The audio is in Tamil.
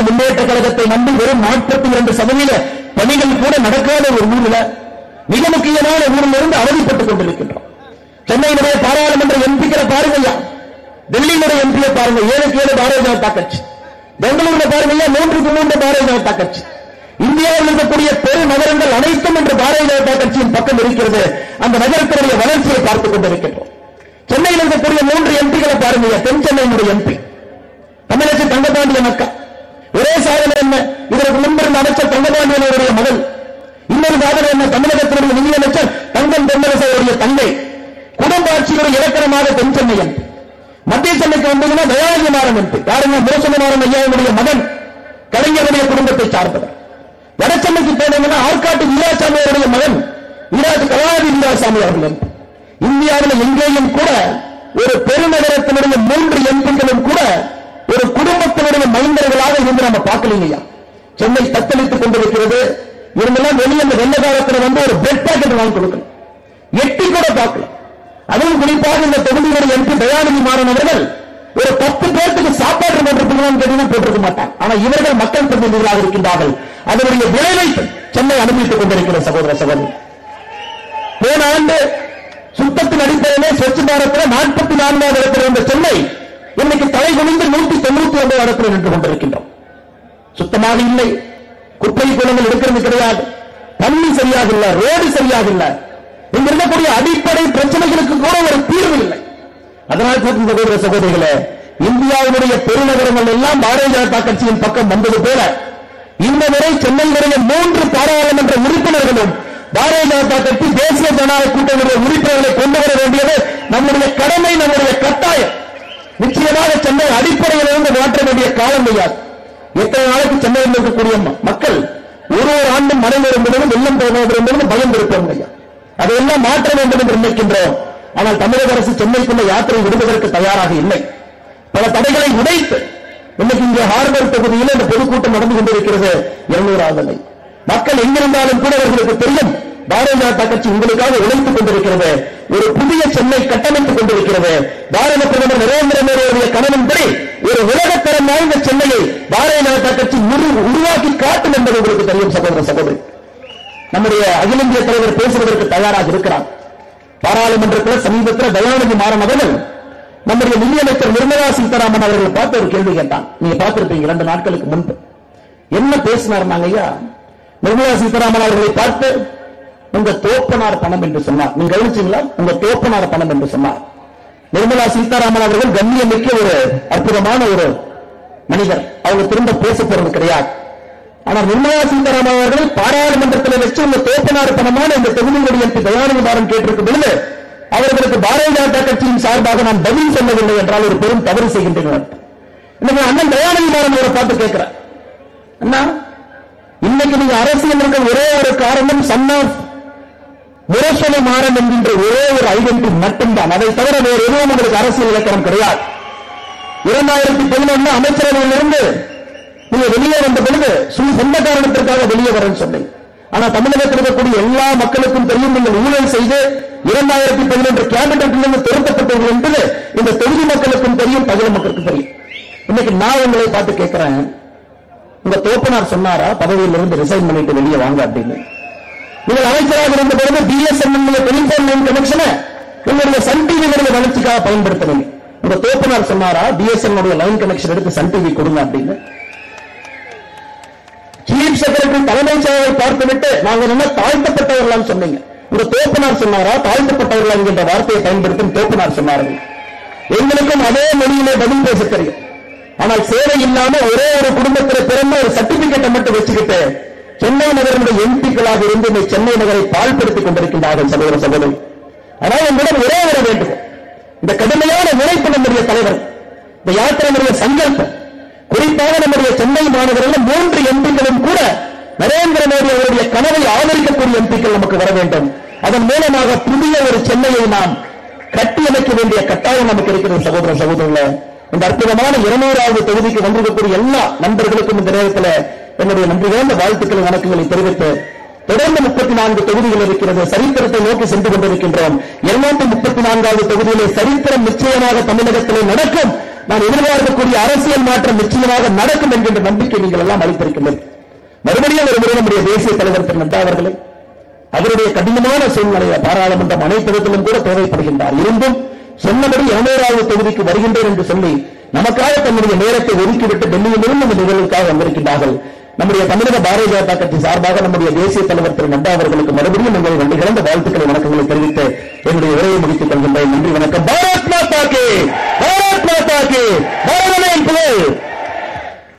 முன்னேற்ற கழகத்தை நம்பி வெறும் 42% பணிகள் கூட நடக்காத ஒரு ஊரில், மிக முக்கியமான ஊரில் இருந்து அவதிப்பட்டுக் கொண்டிருக்கின்றோம். சென்னையினுடைய பாராளுமன்ற எம்பிக்களை பாருங்க, டெல்லியினுடைய எம்பியை பாருங்க, 7 பாரதிய ஜனதா கட்சி, பெங்களூர்ல பாருங்க 3 பாரதிய ஜனதா கட்சி. இந்தியாவில் இருக்கக்கூடிய பெரு நகரங்கள் அனைத்தும் என்று பாரதிய ஜனதா கட்சியின் பக்கம் இருக்கிறது. அந்த நகரத்தினுடைய வளர்ச்சியை பார்த்துக் கொண்டிருக்கின்றோம். சென்னையில் இருக்கக்கூடிய 3 எம்பிக்களை பாருங்க. தென் சென்னையினுடைய எம்பி தமிழச்சி தங்கபாண்டியன் அக்கா, ஒரே சாதனை என்ன, இதற்கு முன்பிருந்த அமைச்சர் தங்கபாண்டியனுடைய மகள். இன்னொரு சாதனை என்ன, தமிழகத்தினுடைய நிதியமைச்சர் தங்கம் தென்னரசனுடைய தங்கை. குடும்ப ஆட்சியுடைய இலக்கணமாக தென் சென்னை எம்பி. மத்திய சென்னைக்கு வந்ததுன்னா தயாநிதி மாறன் எம்பி. யாருங்க, மோசமாறன் ஐயாவுடைய மகன், கலைஞருடைய குடும்பத்தை சார்ந்தவர். வடசென்னைக்கு போனீங்கன்னா ஆற்காட்டு வீராசாமி அவருடைய மகன் கலாநிதி வீராசாமி அவர்கள் எம்பி. இந்தியாவில் எங்கேயும் கூட ஒரு பெருநகரத்தினுடைய 3 எம்பிக்களும் கூட ஒரு குடும்பத்தினுடைய மைந்தர்களாக இருந்து நம்ம பார்க்கலையா. சென்னை தத்தளித்துக் கொண்டிருக்கிறது. இருந்தாலும் வெளியே அந்த வெள்ள காலத்தில் வந்து ஒரு பிரெட் பாக்கெட் வாங்கி கொடுக்கணும், எட்டி கூட பார்க்கல. அதுவும் குறிப்பாக இந்த தொகுதியுடைய எம்பி தயாநிதி மாறன் அவர்கள் ஒரு 10 பேருக்கு சாப்பாடு கேட்டீங்கன்னா போட்டிருக்க மாட்டார். ஆனா இவர்கள் மக்கள் பிரதிநிதிகளாக இருக்கின்றார்கள். அதனுடைய விளைவை சென்னை அனுபவித்துக் கொண்டிருக்கிற சகோதர சகோதரி. போன ஆண்டு சுத்தத்தின் அடிப்படையிலே ஸ்வச் பாரத்தில் 44வது இடத்தில் இருந்த சென்னை இன்னைக்கு தலை குனிந்து 199 இடத்தில் நின்று கொண்டிருக்கின்றோம். சுத்தமாக இல்லை, குப்பை குளங்கள் இருக்கிறது கிடையாது, தண்ணி சரியாக இல்லை, ரோடு சரியாக இல்லை, இங்க இருக்கக்கூடிய அடிப்படை பிரச்சனைகளுக்கு கூட ஒரு தீர்வு இல்லை. அதனால் சகோதர சகோதரிகளே, இந்தியாவுடைய பெருநகரங்கள் எல்லாம் பாரதிய ஜனதா கட்சியின் பக்கம் வந்தது போல இந்த முறை சென்னையினுடைய 3 பாராளுமன்ற உறுப்பினர்களும் பாரதிய ஜனதா கட்சி தேசிய ஜனநாயக கூட்டணியுடைய உறுப்பினர்களை கொண்டு வர வேண்டியது நம்முடைய கடமை, நம்முடைய கட்டாயம். நிச்சயமாக சென்னை அடிப்படையிலிருந்து மாற்ற வேண்டிய காலம் கிடையாது. எத்தனை நாளைக்கு சென்னையில் இருக்கக்கூடிய மக்கள் ஒரு ஆண்டும் மழை வரும் பொழுது வெள்ளம் போகிறது என்பது பயம் இருப்பவங்க, அதையெல்லாம் மாற்ற வேண்டும் என்று நினைக்கின்றோம். ஆனால் தமிழக அரசு சென்னைக்குள்ள யாத்திரை விடுவதற்கு தயாராக இல்லை. பல தடைகளை உடைத்து இன்னைக்கு இங்கே ஹார்பர் தொகுதியில் இந்த பொதுக்கூட்டம் நடந்து கொண்டிருக்கிறது. 200வது மக்கள் எங்கிருந்தாலும் கூட அவர்களுக்கு தெரியும், பாரதிய ஜனதா கட்சி உங்களுக்காக உழைத்துக் கொண்டிருக்கிறது, ஒரு புதிய சென்னை கட்டமைத்துக் கொண்டிருக்கிறது. பாரத பிரதமர் நரேந்திர மோடியுடைய கனவின்படி ஒரு உலகத்தரம் வாய்ந்த சென்னையை பாரதிய ஜனதா கட்சி உருவாக்கி காட்டும் என்பது உங்களுக்கு தெரியும் சகோதர சகோதரி. நம்முடைய அகில இந்திய தலைவர் பேசுவதற்கு தயாராக இருக்கிறார். பாராளுமன்றத்தில் சமீபத்தில் தயாநிதி மாறன் அவர்கள் நம்முடைய நிதியமைச்சர் நிர்மலா சீதாராமன் அவர்களை பார்த்து ஒரு கேள்வி கேட்டான். நீங்க பார்த்திருப்பீங்க 2 நாட்களுக்கு முன்பு என்ன பேசினார். ஐயா நிர்மலா சீதாராமன் அவர்களை பார்த்து உங்க தோப்பனார் பணம் என்று சொன்னார். நீங்க கவனிச்சீங்களா? உங்க தோப்பனார் பணம் என்று சொன்னார். நிர்மலா சீதாராமன் அவர்கள் கண்ணியமிக்க ஒரு அற்புதமான ஒரு மனிதர், அவங்க திரும்ப பேச போறது கிடையாது. ஆனால் நிர்மலா சீதாராமன் அவர்கள் பாராளுமன்றத்தில் வச்சு உங்க தோப்பனார் பணமான இந்த தொகுதியுடைய எம்பி தயாநிதி மாறன் கேட்டிருக்கும் பொழுது அவர்களுக்கு பாரதிய ஜனதா கட்சியின் சார்பாக நான் பதில் சொல்லவில்லை என்றால் ஒரு பெரும் தவறு செய்கின்றனர். இன்னைக்கு அண்ணன் தயாநிதி மாறன் அவரை பார்த்து கேட்கிறார், அண்ணா இன்னைக்கு நீங்க அரசியல் இருக்க ஒரே ஒரு காரணம் சன் ஆஃப் முரசொலி மாறன் என்கின்ற ஒரே ஒரு ஐடென்டிட்டி மட்டும்தான். அதை தவிர வேறு எதுவும் உங்களுக்கு அரசியல் இலக்கணம் கிடையாது. 2011 அமைச்சரவையிலிருந்து நீங்க வெளியே வந்த பொழுது சொந்த காரணத்திற்காக வெளியே வரன்னு சொன்னீங்க. ஆனா தமிழகத்தில் இருக்கக்கூடிய எல்லா மக்களுக்கும் தெரியும், நீங்கள் ஊழல் செய்து 2011 கேபினட்டிலிருந்து திருத்தப்பட்டது என்பது இந்த தொகுதி மக்களுக்கும் தெரியும், தகுதி மக்களுக்கும் தெரியும். இன்னைக்கு நான் உங்களை பார்த்து கேட்கிறேன், உங்க தோப்பனார் சொன்னாரா பதவியிலிருந்து ரிசைன் பண்ணிட்டு வெளியே வாங்க அப்படின்னு? நீங்கள் அமைச்சராக இருந்த பொழுது பிஎஸ்என்எல் டெலிபோன் லைன் கனெக்ஷனை உங்களுடைய சன் டிவிகளுடைய வளர்ச்சிக்காக பயன்படுத்தணும். உங்க தோப்பனார் சொன்னாரா பிஎஸ்என்எல் லைன் கனெக்ஷன் எடுத்து சன் டிவி கொடுங்க அப்படின்னு? சீஃப் செக்ரட்டரி தலைமைச் செயலரை பார்த்துவிட்டு நாங்கள் என்ன தாழ்த்தப்பட்டவர்களாம் சொன்னீங்க. உங்க தோப்பனார் சொன்னாரா தாழ்த்தப்பட்டவர்கள் என்கின்ற வார்த்தையை பயன்படுத்தும் தோப்பனார் சொன்னார்கள். எங்களுக்கும் அதே மொழியிலே பதில் பேச தெரியும். ஆனால் சேவை இல்லாம ஒரே ஒரு குடும்பத்தில் பிறந்த ஒரு சர்டிபிகேட்டை மட்டும் வச்சுக்கிட்டு சென்னை நகரனுடைய எம்பிக்களாக இருந்து இந்த சென்னை நகரை பாழ்படுத்திக் கொண்டிருக்கின்றார்கள் சகோதர சகோதரி. ஆனால் உங்களிடம் ஒரே ஒரு வேண்டுகோள், இந்த கடுமையான உழைப்பு நம்முடைய தலைவர், இந்த யாத்திரையுடைய சங்கல்பம், குறிப்பாக நம்முடைய சென்னை மாநகரில் 3 எம்பிக்களும் கூட நரேந்திர மோடி அவருடைய கனவை ஆதரிக்கக்கூடிய எம்பிக்கள் நமக்கு வர வேண்டும். அதன் மூலமாக புதிய ஒரு சென்னையை நாம் கட்டியமைக்க வேண்டிய கட்டாயம் நமக்கு இருக்கிறது சகோதர சகோதரர்களே. இந்த அற்புதமான 200வது தொகுதிக்கு வந்திருக்கக்கூடிய எல்லா நண்பர்களுக்கும் இந்த நேரத்தில் என்னுடைய நன்றி கலந்த வாழ்த்துக்களை வணக்கங்களை தெரிவித்து, தொடர்ந்து 34 தொகுதிகள் இருக்கிறது, சரித்திரத்தை நோக்கி சென்று கொண்டிருக்கின்றோம். 234வது தொகுதியிலே சரித்திரம் நிச்சயமாக தமிழகத்திலே நடக்கும். நான் எதிர்பார்க்கக்கூடிய அரசியல் மாற்றம் நிச்சயமாக நடக்கும் என்கின்ற நம்பிக்கை நீங்கள் எல்லாம் அளித்திருக்கின்றனர். மறுபடியும் ஒரு முறை நம்முடைய தேசிய தலைவர் திரு நட்டா அவர்களை அவருடைய கடினமான சூழ்நிலையை பாராளுமன்றம் அனைத்திடத்திலும் கூட தேவைப்படுகின்றார். இருந்தும் சொன்னபடி 200வது தொகுதிக்கு வருகின்றேன் என்று சொல்லி நமக்காக தன்னுடைய நேரத்தை ஒதுக்கிவிட்டு டெல்லியிலிருந்து இந்த நிகழ்வுக்காக வந்திருக்கின்றார்கள். நம்முடைய தமிழக பாரதிய ஜனதா கட்சி சார்பாக நம்முடைய தேசிய தலைவர் திரு நட்டா அவர்களுக்கு மறுபடியும் எங்களை நன்றி கலந்த வாழ்த்துக்களை வணக்கங்களை தெரிவித்து என்னுடைய உரையை முடித்துக் கொள்கின்றேன். நன்றி, வணக்கம். பாரத் மாதா கி, பாரத் மாதா கி, பாரத புகழ்.